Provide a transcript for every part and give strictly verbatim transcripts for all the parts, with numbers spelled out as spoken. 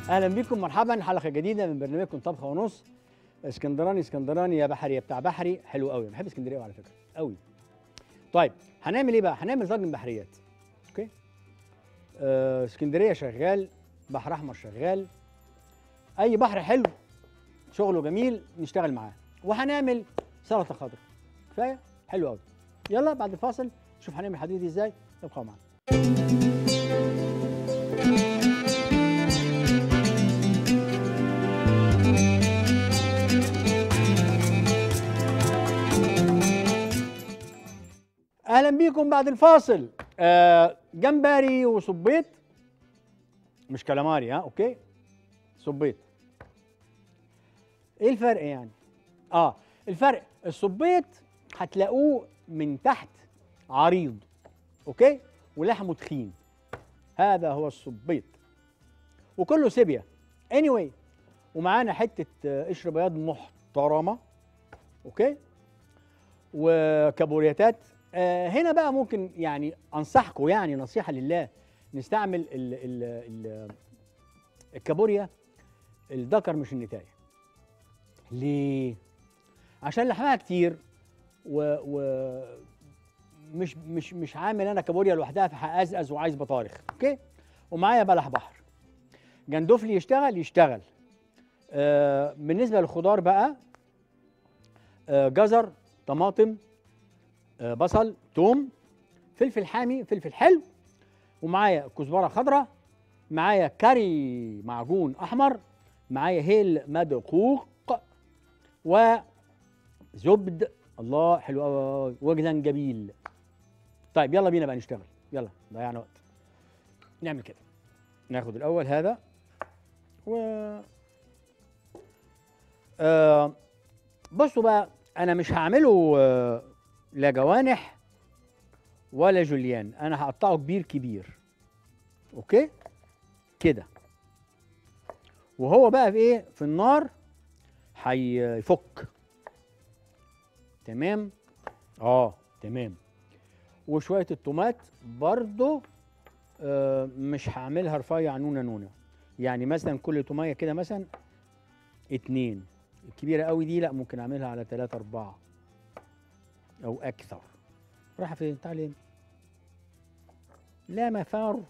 اهلا بكم، مرحبا، حلقه جديده من برنامجكم طبخه ونص. اسكندراني اسكندراني يا بحري يا بتاع بحري، حلو قوي، بحب اسكندريه على فكره قوي. طيب هنعمل ايه بقى؟ هنعمل طاجن بحريات. اوكي. آه، اسكندريه شغال، بحر احمر شغال، اي بحر حلو شغله جميل نشتغل معاه. وهنعمل سلطه خضراء، كفايه حلو قوي. يلا بعد الفاصل نشوف هنعمل الحدوده دي ازاي. ابقوا معانا. اهلا بيكم بعد الفاصل. آه جمبري وصبيط، مش كلاماري، ها اوكي، صبيط. ايه الفرق يعني؟ اه الفرق الصبيط هتلاقوه من تحت عريض، اوكي، ولحمه تخين، هذا هو الصبيط وكله سيبيا anyway. ومعانا حته آه، قشر بياض محترمه، اوكي، وكابورياتات. آه هنا بقى ممكن يعني انصحكم، يعني نصيحه لله، نستعمل ال ال ال الكابوريا الذكر مش النتايه. ليه؟ عشان لحمها كتير و, و مش مش مش عامل انا كابوريا لوحدها فهقزقز وعايز بطارخ، اوكي. ومعايا بلح بحر، جندفلي يشتغل يشتغل. آه بالنسبه للخضار بقى، آه جزر، طماطم، آه بصل، توم، فلفل حامي، فلفل حلو، ومعايا كزبره خضراء، معايا كاري معجون احمر، معايا هيل مدقوق، وزبد، الله حلو قوي، وجزنجبيل. طيب يلا بينا بقى نشتغل، يلا ضيعنا وقت. نعمل كده، ناخد الاول هذا و آه بصوا بقى، انا مش هعمله آه لا جوانح ولا جوليان، انا هقطعه كبير كبير، اوكي كده. وهو بقى في ايه؟ في النار هيفك، تمام. اه تمام. وشويه الطومات برضو آه مش هعملها رفيع نونه نونه، يعني مثلا كل توميه كده مثلا اتنين. الكبيره قوي دي لا، ممكن اعملها على تلاته اربعه او اكثر. رايحه فين؟ تعالي هنا. لا مفر.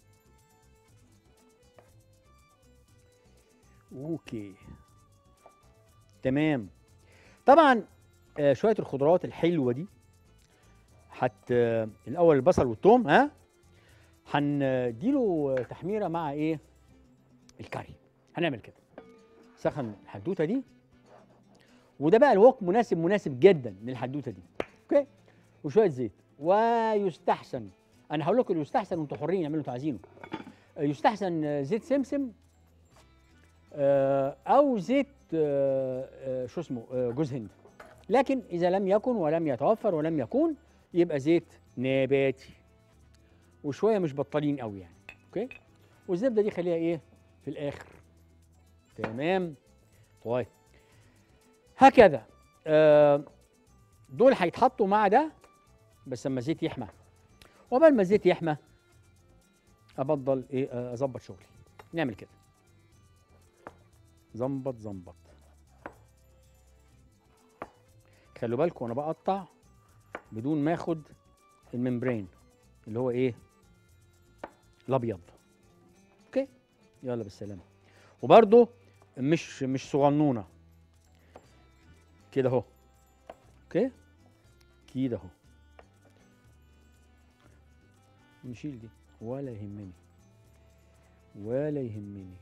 اوكي تمام. طبعا آه شويه الخضروات الحلوه دي حت آه الاول البصل والثوم، ها هنديله تحميره مع ايه؟ الكاري. هنعمل كده، سخن الحدوته دي، وده بقى الوقت مناسب مناسب جدا للحدوته دي، اوكي. وشويه زيت، ويستحسن، انا هقول لكم يستحسن وانتوا حرين اعملوا اللي انتوا عايزينه. يستحسن زيت سمسم او زيت شو اسمه جوز هند، لكن اذا لم يكن ولم يتوفر ولم يكون يبقى زيت نباتي، وشويه مش بطالين قوي يعني، اوكي. والزبده دي خليها ايه؟ في الاخر، تمام. طيب هكذا دول هيتحطوا مع ده، بس لما الزيت يحمى. وقبل ما الزيت يحمى افضل ايه؟ اظبط شغلي. نعمل كده، زنبط زنبط. خلوا بالكم وانا بقطع بدون ما اخد الممبرين اللي هو ايه؟ الابيض، اوكي. يلا بالسلامه. وبرده مش مش صغنونه كده اهو، اوكي كده اهو. نشيل دي ولا يهمني ولا يهمني.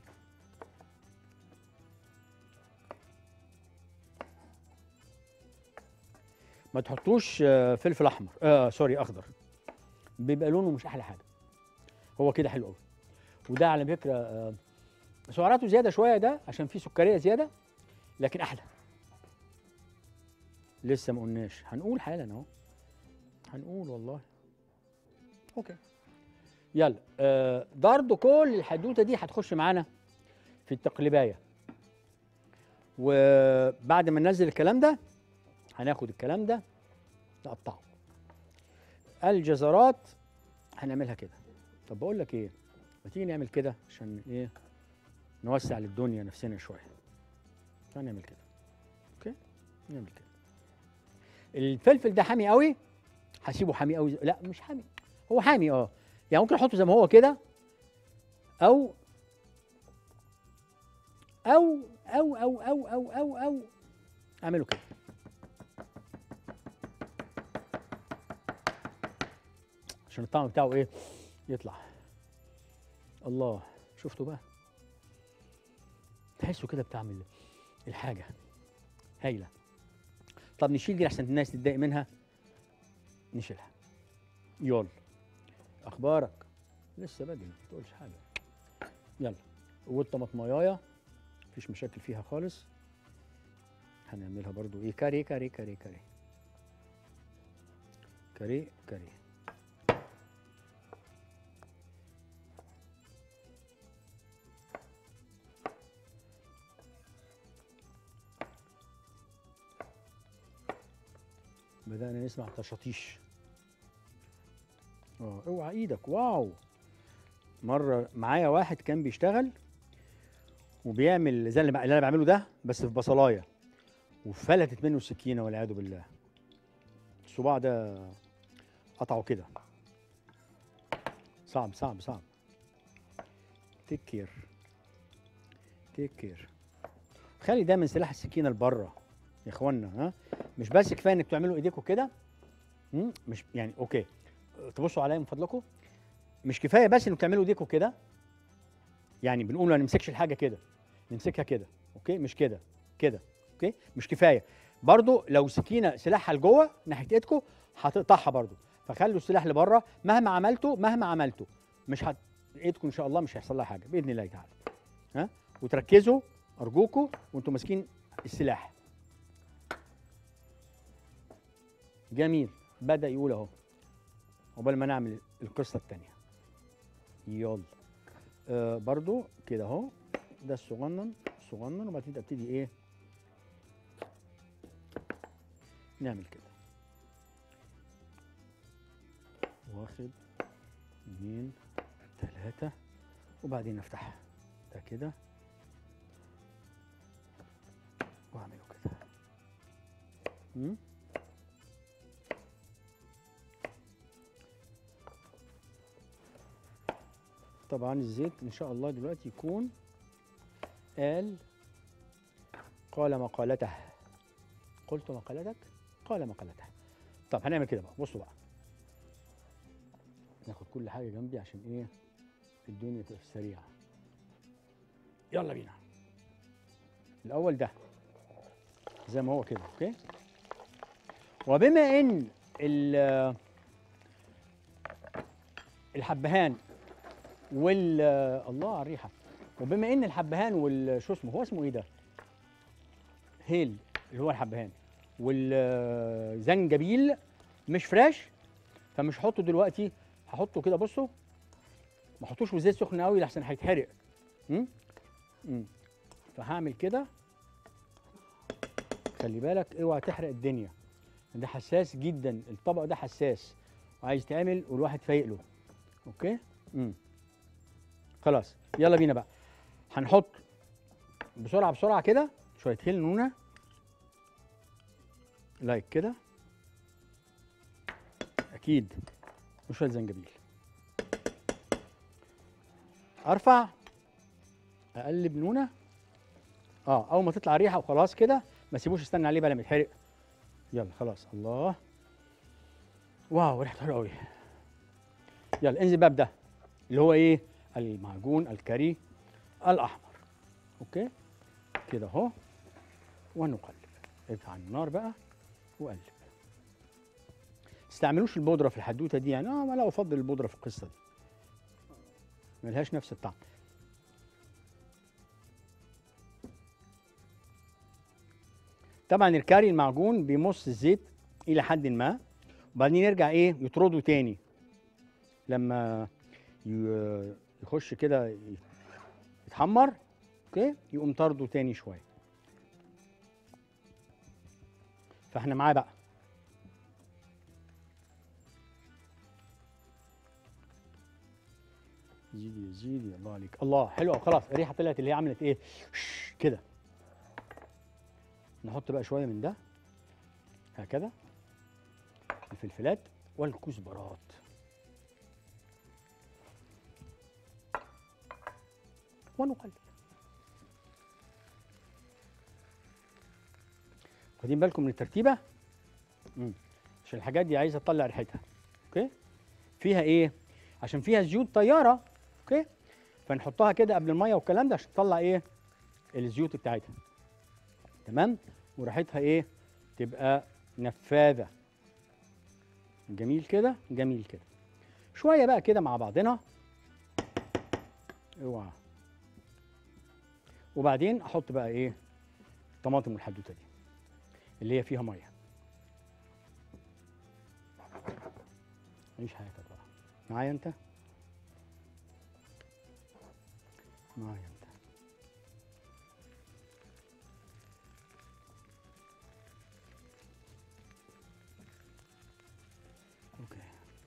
ما تحطوش فلفل احمر، آه سوري اخضر، بيبقى لونه مش احلى حاجه. هو كده حلو قوي. وده على فكره آه سعراته زياده شويه ده عشان فيه سكريه زياده، لكن احلى. لسه ما قلناش، هنقول حالا اهو، هنقول والله. اوكي يلا. آه برضه كل الحدوته دي هتخش معانا في التقليبايه. وبعد ما ننزل الكلام ده هناخد الكلام ده نقطعه. الجزرات هنعملها كده. طب بقول لك ايه، ما تيجي نعمل كده عشان ايه؟ نوسع للدنيا نفسنا شويه. هنعمل كده. اوكي، نعمل كده. الفلفل ده حامي قوي، هسيبه حامي قوي. لا مش حامي، هو حامي اه، يعني ممكن احطه زي ما هو كده، او او او او او او او او اعمله كده. عشان الطعم بتاعه ايه يطلع. الله، شفتوا بقى؟ تحسوا كده بتعمل الحاجه هايله. طب نشيل دي عشان الناس تتضايق منها، نشيلها. يلا، اخبارك؟ لسه بدري، ما تقولش حاجه. يلا، والطماطمايه مفيش مشاكل فيها خالص. هنعملها برضو ايه، كاري كاري كاري كاري كاري كاري. بدأنا نسمع تشاطيش. اه اوعى ايدك. واو، مره معايا واحد كان بيشتغل وبيعمل زي اللي انا بعمله ده بس في بصلايه، وفلتت منه السكينه والعياذ بالله. الصباع ده قطعه كده. صعب صعب صعب. تيك كير، تيك كير. خلي دايما سلاح السكينه لبره يا اخوانا. ها، مش بس كفايه انك تعملوا ايديكم كده، مش يعني اوكي، تبصوا عليا من فضلكم. مش كفايه بس انك تعملوا ايديكم كده، يعني بنقول ما نمسكش الحاجه كده، نمسكها كده. اوكي، مش كده كده. اوكي، مش كفايه برضو. لو سكينه سلاحها لجوه ناحيه ايدكم هتقطعها برضو، فخلوا السلاح لبره. مهما عملتوا مهما عملتوا مش هت... ايدكم ان شاء الله مش هيحصل لها حاجه باذن الله تعالى. ها، وتركزوا ارجوكم وانتم ماسكين السلاح. جميل، بدا يقول اهو. عقبال ما نعمل القصه الثانيه. يلا آه برضو كده اهو، ده الصغنن صغنن، وبعدين ابتدي ايه نعمل كده. واخد اتنين تلاتة، وبعدين افتحها ده كده واعمله كده. مم؟ طبعا الزيت ان شاء الله دلوقتي يكون قال قال مقالته. قلت مقالتك، قال مقالته. طب هنعمل كده بقى. بصوا بقى، ناخد كل حاجه جنبي عشان ايه الدنيا تبقى سريعه. يلا بينا. الاول ده زي ما هو كده. اوكي، وبما ان الحبهان وال الله على الريحه، وبما ان الحبهان وال شو اسمه، هو اسمه ايه ده، هيل اللي هو الحبهان، والزنجبيل مش فريش، فمش هحطه دلوقتي، هحطه كده. بصوا، ما احطوش في زيت سخن قوي لحسن هيتحرق. امم امم فهعمل كده. خلي بالك اوعى تحرق الدنيا، ده حساس جدا، الطبق ده حساس وعايز يتعمل والواحد فايق له. اوكي، امم خلاص يلا بينا بقى. هنحط بسرعه بسرعه كده شويه هيل نونه لايك كده اكيد، وشويه زنجبيل. ارفع اقلب نونه. اه اول ما تطلع ريحه وخلاص كده، ما سيبوش استنى عليه بقى لما يتحرق. يلا خلاص. الله، واو ريحته حلوه قوي. يلا انزل بقى بده اللي هو ايه، المعجون الكاري الاحمر. اوكي كده اهو، ونقلب. ارفع النار بقى وقلب. استعملوش البودره في الحدوته دي يعني، اه لا افضل البودره في القصه دي، ملهاش نفس الطعم. طبعا الكاري المعجون بيمص الزيت الى حد ما، وبعدين يرجع ايه يطرده تاني لما يخش كده يتحمر. اوكي، يقوم طرده تاني شويه. فاحنا معاه بقى. زيدي زيدي، الله عليك، الله حلو أوي. خلاص الريحه طلعت اللي هي عملت ايه شش كده. نحط بقى شويه من ده هكذا، الفلفلات والكزبرات. ونقلب. واخدين بالكم من الترتيبه؟ امم عشان الحاجات دي عايزه تطلع ريحتها. اوكي؟ فيها ايه؟ عشان فيها زيوت طياره. اوكي؟ فنحطها كده قبل الميه والكلام ده عشان تطلع ايه؟ الزيوت بتاعتها. تمام؟ وريحتها ايه؟ تبقى نفاذه. جميل كده؟ جميل كده. شويه بقى كده مع بعضنا. اوعى. وبعدين احط بقى ايه؟ الطماطم الحدوته دي اللي هي فيها ميه. عيش حياتك بقى. معايا انت؟ معايا انت. اوكي.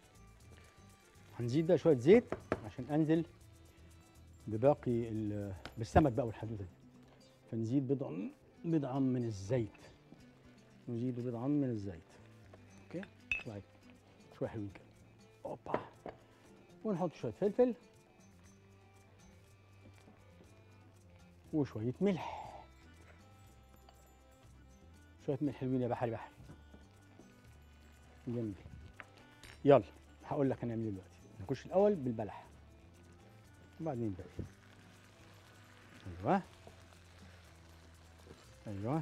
هنزيد بقى شويه زيت عشان انزل بباقي بالسمك بقى والحدوته دي. فنزيد بضع بضعا من الزيت. نزيد بضعا من الزيت. اوكي؟ شويه شويه حلوين كده. اوبا. ونحط شويه فلفل وشويه ملح. شويه ملح حلوين يا بحري بحري. جميل. يلا هقول لك هنعمل ايه دلوقتي. نخش الاول بالبلح وبعدين الباقي. ايوه ايوه.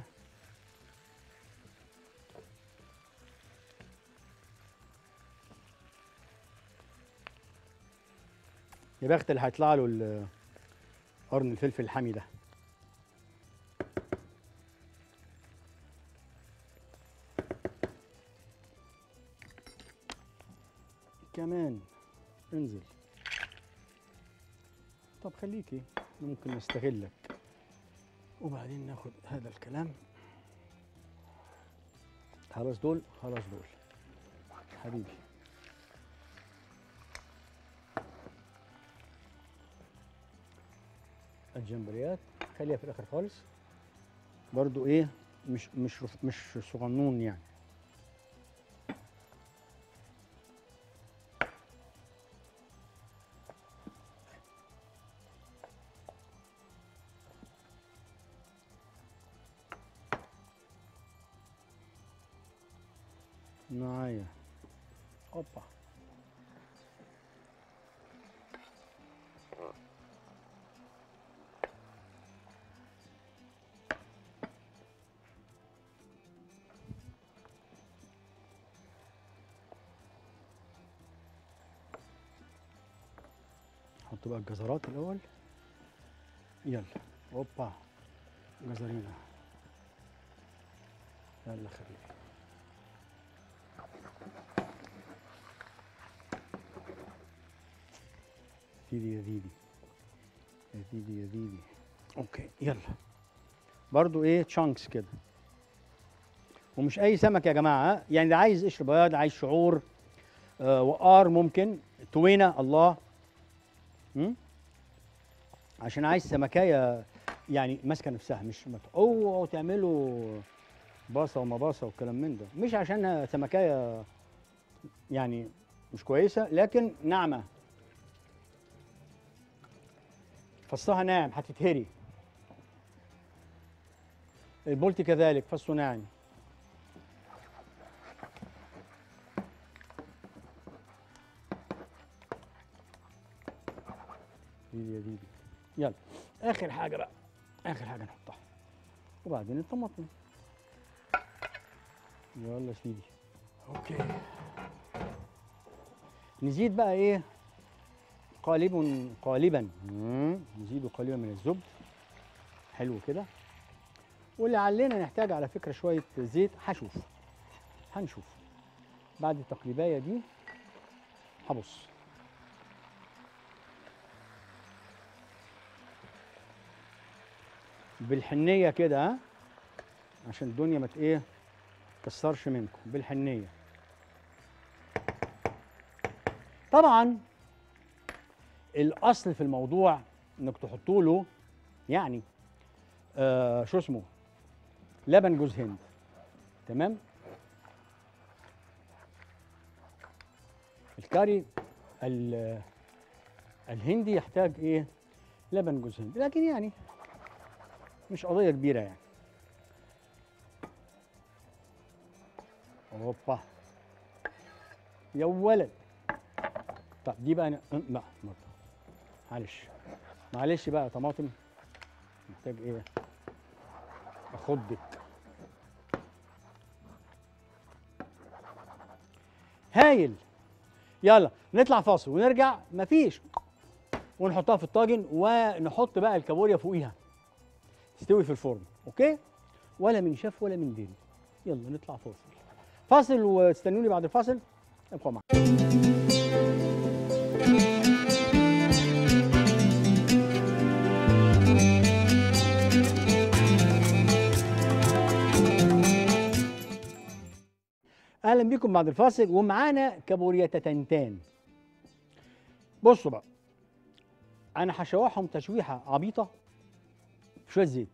يا بخت اللي هيطلع له قرن الفلفل الحامي ده. كمان انزل. طب خليكي ممكن نستغلك. وبعدين ناخد هذا الكلام. خلاص دول خلاص دول حبيبي. الجمبريات خليها في الاخر خالص. برضو ايه مش مش مش صغنون يعني. معايا. اوبا. نحط بقى الجزرات الاول. يلا. اوبا. جزرينا. يلا خليك. ديدي يا ديدي يا ديدي يا ديدي. اوكي يلا. برضو ايه تشانكس كده. ومش اي سمك يا جماعه، يعني ده عايز قشر بياض، عايز شعور، آه وقار، ممكن توينه. الله. م? عشان عايز سمكايه يعني ماسكه نفسها، مش اوعوا تعملوا باصه وما باصه والكلام من ده. مش عشانها سمكايه يعني مش كويسه، لكن ناعمه. فصها ناعم هتتهري. البولتي كذلك فصه ناعم. ديدي يا ديدي. يلا اخر حاجه بقى، اخر حاجه نحطها وبعدين الطماطم. يلا يا سيدي. اوكي. نزيد بقى ايه قالب قالبا. نزيد قالبا من الزبد. حلو كده. ولعلنا نحتاج على فكره شويه زيت. هشوف هنشوف بعد التقليبايه دي. هبص. بالحنيه كده، ها، عشان الدنيا ما ايه تكسرش منكم. بالحنيه. طبعا الاصل في الموضوع انك تحطوا له يعني آه شو اسمه لبن جوز هند. تمام. الكاري الهندي يحتاج ايه؟ لبن جوز هند، لكن يعني مش قضيه كبيره يعني. اوبا يا ولد. طب دي بقى أنا... لا معلش معلش بقى طماطم محتاج ايه؟ اخدك. هايل. يلا نطلع فاصل ونرجع. مفيش، ونحطها في الطاجن ونحط بقى الكابوريا فوقيها تستوي في الفرن. اوكي، ولا من شاف ولا من دري. يلا نطلع فاصل فاصل واستنوني بعد الفاصل. ابقوا معايا. اهلا بيكم بعد الفاصل ومعانا كابوريتتنتان. بصوا بقى، انا هشوحهم تشويحه عبيطه بشويه زيت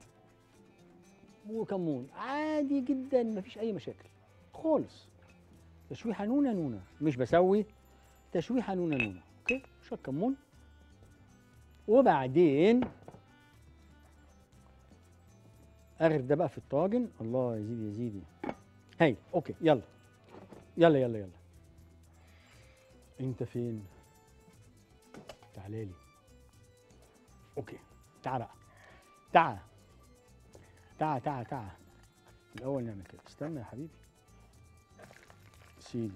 وكمون عادي جدا، مفيش اي مشاكل خالص. تشويحه نونه نونه، مش بسوي، تشويحه نونه نونه. اوكي، شويه كمون وبعدين اغرف ده بقى في الطاجن. الله يزيد يا زيدي. هاي اوكي، يلا يلا يلا يلا. انت فين؟ تعالى لي. اوكي، تعال بقى، تعال تعال تعال تعال. الاول نعمل كده. استنى يا حبيبي سيدي،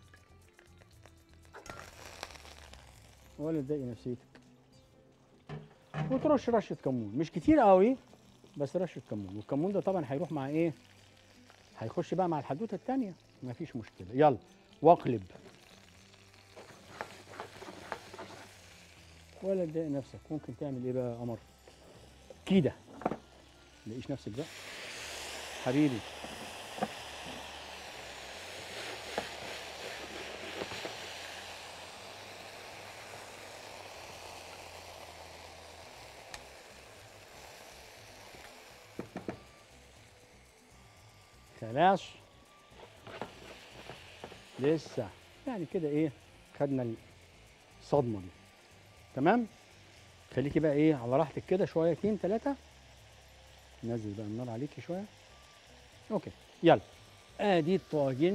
ولا تضايق نفسيتك. وترش رشه كمون، مش كتير قوي بس رشه كمون. والكمون ده طبعا هيروح مع ايه؟ هيخش بقى مع الحدوته التانيه، مفيش مشكله. يلا واقلب، ولا تضايق نفسك. ممكن تعمل ايه بقى يا قمر؟ كده تلاقيش نفسك بقى حبيبي. خلاص لسه يعني كده ايه، خدنا الصدمه دي. تمام. خليكي بقى ايه على راحتك كده شويتين ثلاثه. نزل بقى النار عليكي شويه. اوكي يلا. ادي الطاجن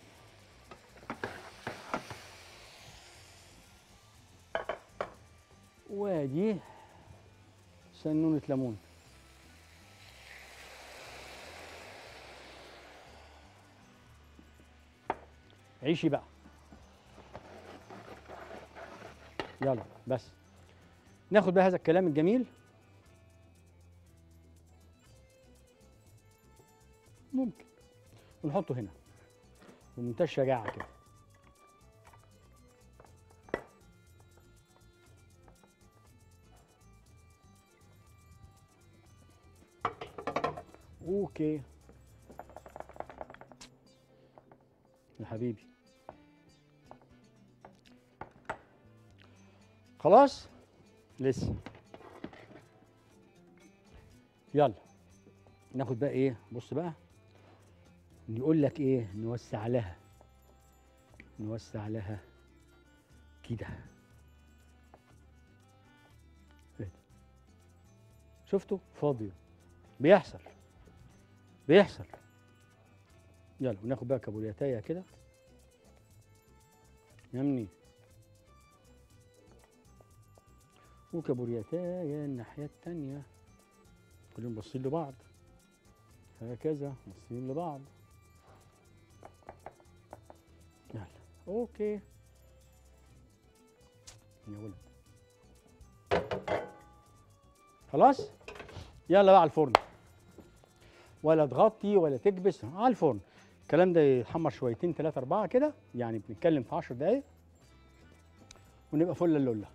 وادي سنونه ليمون. عيشي بقى. يلا بس ناخد بقى هذا الكلام الجميل، ممكن ونحطه هنا بمنتهى الشجاعة كده. اوكي يا حبيبي. خلاص لسه. يلا ناخد بقى ايه، بص بقى نقول لك ايه، نوسع لها نوسع لها كده. شفتوا؟ فاضيه. بيحصل بيحصل. يلا وناخد بقى كابورياتايه كده يمني، وكابورياتايه الناحيه التانيه. كلهم باصين لبعض هكذا، باصين لبعض. يلا اوكي يا ولد. خلاص يلا بقى على الفرن، ولا تغطي ولا تكبس، على الفرن. الكلام ده يتحمر شويتين ثلاثة أربعة كده، يعني بنتكلم في عشر دقايق ونبقى فل اللولة.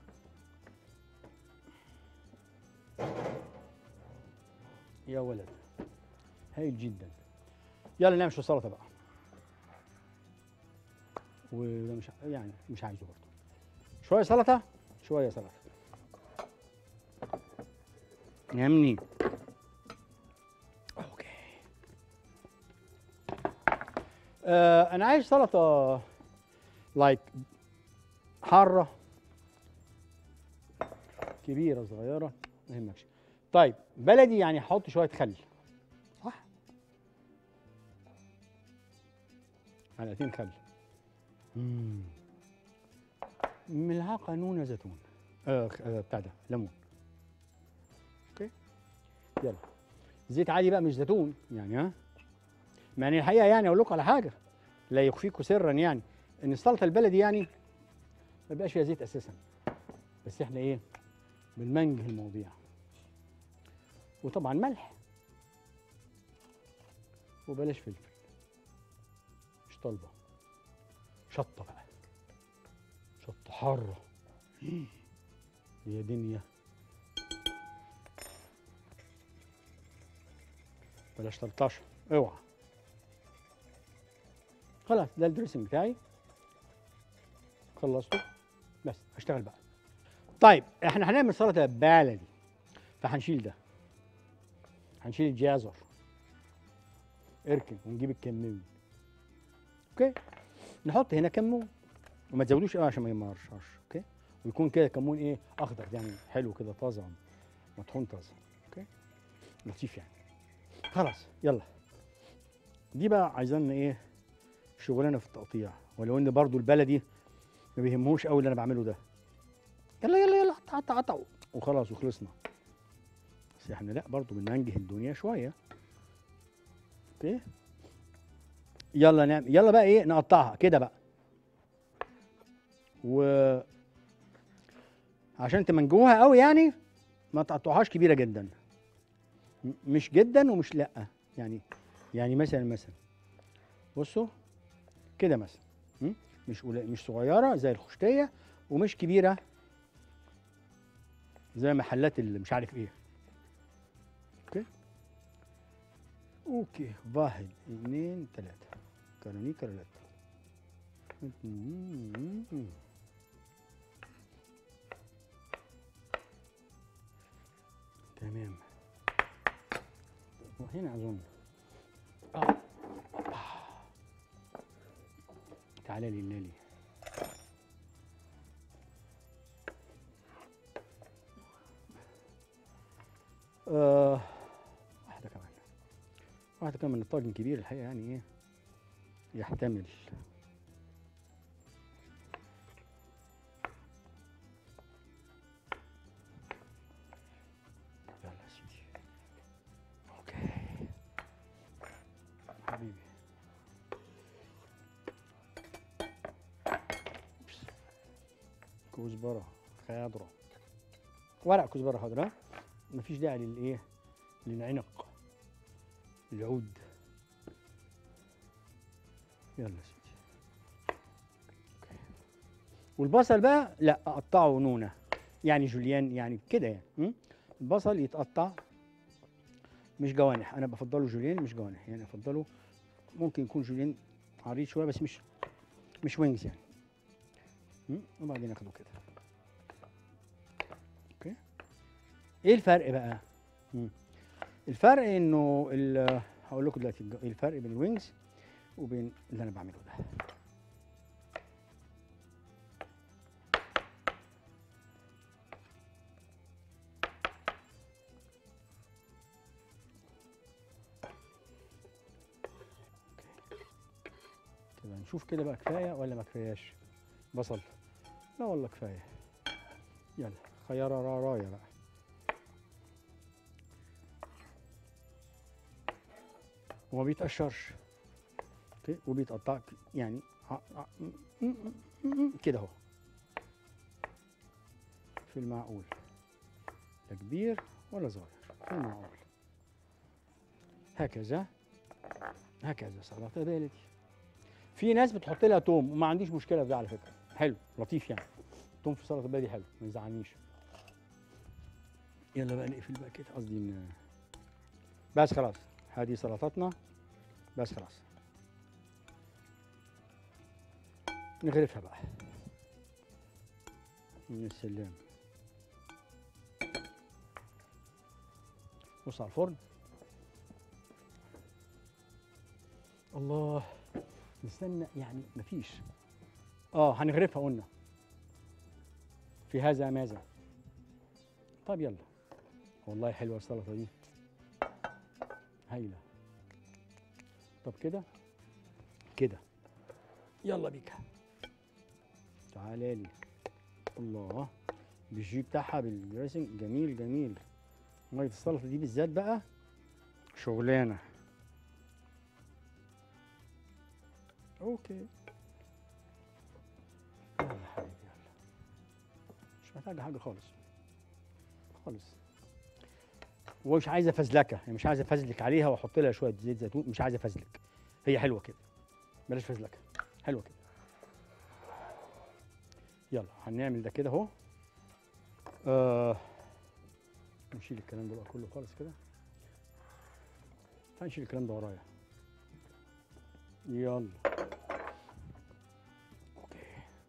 يا ولد هايل جدا. يلا نعمل شوية سلطة بقى، ومش يعني مش عايزه برضه. شوية سلطة شوية سلطة. يهمني. اوكي. آه انا عايز سلطه لايك حاره كبيره صغيره ما يهمكش. طيب بلدي يعني هحط شويه خل صح؟ معلقتين خل. مم. ملعقه نونه زيتون. آه آه، بتاع ده ليمون. اوكي يلا. زيت عادي بقى مش زيتون يعني ها. يعني الحقيقه يعني اقول لكم على حاجه لا يخفيكم سرا يعني ان السلطه البلدي يعني ما بيبقاش فيها زيت اساسا، بس احنا ايه بنمنجه المواضيع. وطبعا ملح وبلاش فلفل مش طالبه. شطه بقى شطه حاره يا دنيا. بلاش تلطشه اوعى. خلاص ده الدريسنج بتاعي خلصته بس هشتغل بقى. طيب احنا هنعمل سلطه بلدي فهنشيل ده، هنشيل الجزر اركن ونجيب الكمون. اوكي نحط هنا كمون وما تزودوش قوي عشان ما يمرشرش. اوكي ويكون كده كمون ايه اخضر يعني حلو كده طازه مطحون طازه. اوكي لطيف يعني. خلاص يلا. دي بقى عايزانا ايه شغلانه في التقطيع، ولو ان برضو البلدي ما بيهمهوش قوي اللي انا بعمله ده. يلا يلا يلا قطع قطع قطع وخلاص وخلصنا. بس احنا لا برضو بننجه الدنيا شويه. اوكي يلا نعمل يلا بقى ايه نقطعها كده بقى. و عشان تمنجوها قوي يعني ما تقطعوهاش كبيره جدا. م- مش جدا ومش لا يعني. يعني مثلا مثلا بصوا كده مثلا م? مش قليل مش صغيره زي الخشتيه ومش كبيره زي محلات اللي مش عارف ايه. اوكي اوكي واحد اثنين ثلاثه كاروني كارولات. تمام. وهنا اظن اه تعالى لي لي آه واحدة كمان واحدة كمان. الطاجن كبير الحقيقة يعني ايه يحتمل. يلا يا سيدي. اوكي حبيبي. كزبرة خضراء ورق كزبرة خضراء. مفيش داعي للايه للعنق العود. يلا يا سيدي. اوكي والبصل بقى لا اقطعه نونه يعني جوليان يعني كده يعني م? البصل يتقطع مش جوانح. انا بفضله جوليان مش جوانح يعني افضله ممكن يكون جوليان عريض شويه بس مش مش وينجز يعني م? وبعدين اخده كده. اوكي ايه الفرق بقى؟ م? الفرق انه ال- هقول لكم دلوقتي الج- ايه الفرق بين الوينجز وبين اللي انا بعمله ده. كده نشوف كده بقى كفايه ولا ما كفاياش بصل؟ لا والله كفايه. يلا خيارة راراية بقى. وما بيتقشرش اوكي وبيتقطع يعني ع- ع- م- م- م- كده اهو في المعقول. لا كبير ولا صغير في المعقول. هكذا هكذا سلطة بلدي. في ناس بتحط لها توم وما عنديش مشكلة في ده على فكرة. حلو لطيف يعني. توم في سلطة بلدي حلو ما يزعلنيش. يلا بقى نقفل بقى كده قصدي ان بس خلاص هذه سلطتنا بس خلاص. نغرفها بقى. يا سلام. بص على الفرن. الله، نستنى يعني مفيش. اه هنغرفها قلنا في هذا ماذا. طب يلا، والله حلوه السلطه دي، هايله. طب كده كده، يلا بيك، تعالى لي. الله، بالجي بتاعها بالدريسنج، جميل جميل. ميه السلطه دي بالذات بقى شغلانه. اوكي يلا يا حبيبي يلا، مش محتاجه حاجه خالص خالص. ومش عايزه فزلكه، يعني مش عايزه افزلك عليها واحط لها شويه زيت زيتون، مش عايزه افزلك، هي حلوه كده، بلاش فزلكه، حلوه كده. يلا هنعمل ده كده اهو. آه نشيل الكلام ده بقى كله خالص كده. تعال نشيل الكلام ده ورايا. يلا اوكي،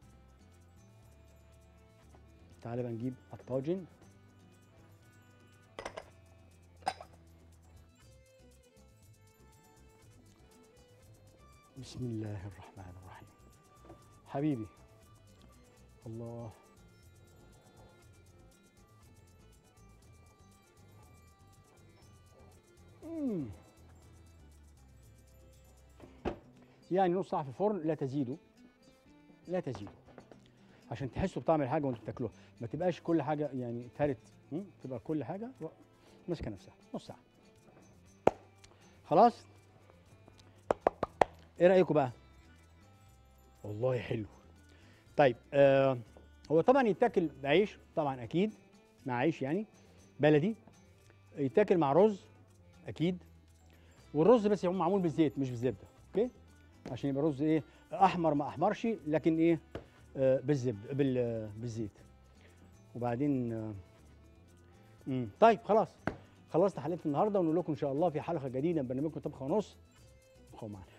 تعالى بقى نجيب الطاجن. بسم الله الرحمن الرحيم. حبيبي الله، مم. يعني نص ساعة في الفرن لا تزيدوا، لا تزيدوا، عشان تحسوا بطعم الحاجة وانتوا بتاكلوها، ما تبقاش كل حاجة يعني اتهرت، مم. تبقى كل حاجة ماسكة نفسها. نص ساعة خلاص. ايه رأيكم بقى؟ والله حلو. طيب آه هو طبعا يتاكل بعيش طبعا اكيد، مع عيش يعني بلدي، يتاكل مع رز اكيد، والرز بس يكون معمول بالزيت مش بالزبده، اوكي؟ عشان يبقى رز ايه، احمر ما احمرش، لكن ايه، آه بالزبده بال آه بالزيت. وبعدين آه مم. طيب خلاص، خلصت حلقه النهارده، ونقول لكم ان شاء الله في حلقه جديده من برنامجكم طبخه ونص. ابقوا معنا.